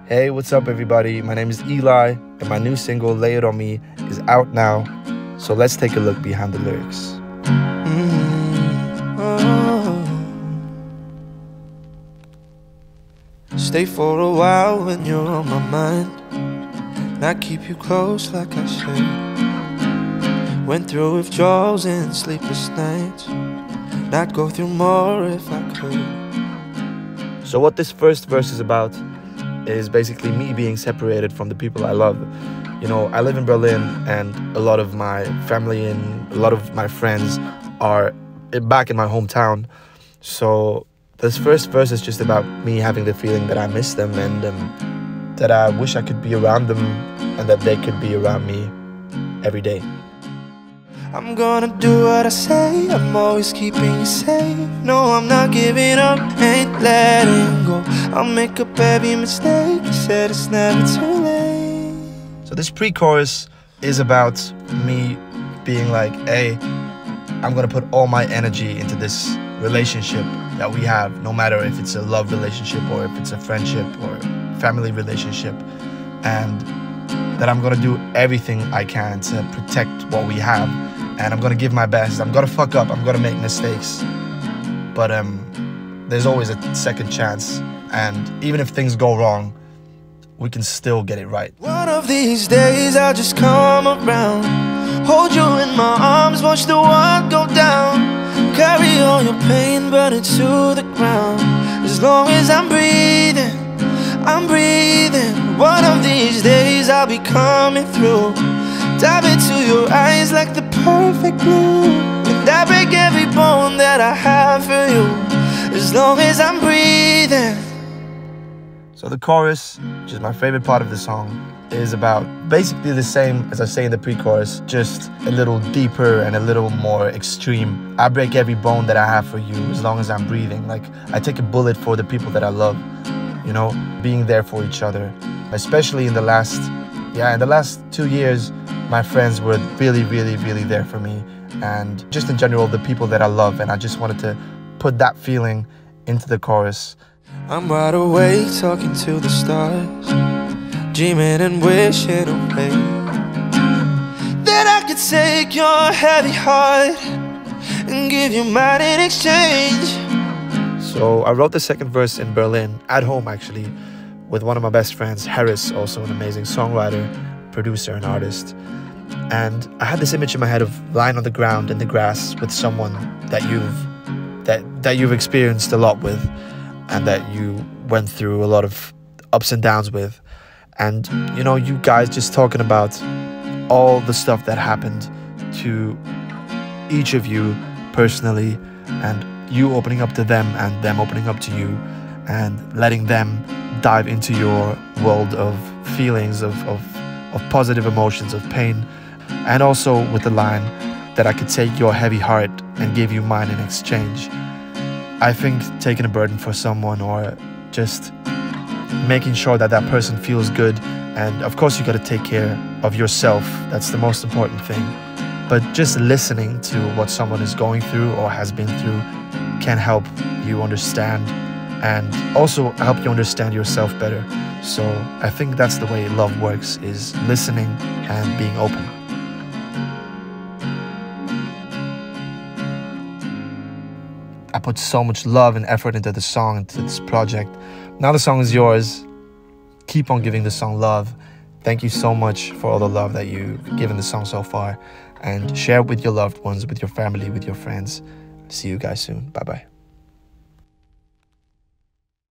Hey, what's up everybody? My name is Eli, and my new single, Lay It On Me, is out now. So let's take a look behind the lyrics. Stay for a while when you're on my mind. Not keep you close like I said. Went through withdrawals and sleepless nights. Not go through more if I could. So what this first verse is about is basically me being separated from the people I love. You know, I live in Berlin, and a lot of my family and a lot of my friends are back in my hometown. So this first verse is just about me having the feeling that I miss them, and that I wish I could be around them and that they could be around me every day. I'm gonna do what I say, I'm always keeping you safe. No, I'm not giving up, ain't letting go. I'll make up every mistake, you said it's never too late. So this pre-chorus is about me being like, hey, I'm gonna put all my energy into this relationship that we have, no matter if it's a love relationship or if it's a friendship or family relationship, and that I'm gonna do everything I can to protect what we have, and I'm gonna give my best. I'm gonna fuck up, I'm gonna make mistakes, but there's always a second chance, and even if things go wrong, we can still get it right. One of these days I'll just come around, hold you in my arms, watch the world go down. Carry all your pain, burn it to the ground. As long as I'm breathing, I'm breathing. One of these days I'll be coming through. Dive into your eyes like the perfect blue, and I break every bone that I have for you. As long as I'm breathing. So the chorus, which is my favorite part of the song, is about basically the same as I say in the pre-chorus, just a little deeper and a little more extreme. I break every bone that I have for you as long as I'm breathing. Like, I take a bullet for the people that I love, you know, being there for each other. Especially in the last 2 years, my friends were really there for me, and just in general, the people that I love, and I just wanted to put that feeling into the chorus. I'm wide awake talking to the stars, dreaming and wishing away that I could take your heavy heart and give you mine in exchange. So I wrote the second verse in Berlin, at home actually, with one of my best friends, Harris, also an amazing songwriter, producer and artist. And I had this image in my head of lying on the ground in the grass with someone that you've experienced a lot with, and that you went through a lot of ups and downs with. And, you know, you guys just talking about all the stuff that happened to each of you personally, and you opening up to them and them opening up to you, and letting them dive into your world of feelings, of positive emotions, of pain. And also with the line that I could take your heavy heart and give you mine in exchange. I think taking a burden for someone, or just making sure that that person feels good, and of course you got to take care of yourself, that's the most important thing, but just listening to what someone is going through or has been through can help you understand, and also help you understand yourself better. So I think that's the way love works, is listening and being open. I put so much love and effort into the song, into this project. Now the song is yours. Keep on giving the song love. Thank you so much for all the love that you've given the song so far. And share it with your loved ones, with your family, with your friends. See you guys soon. Bye-bye.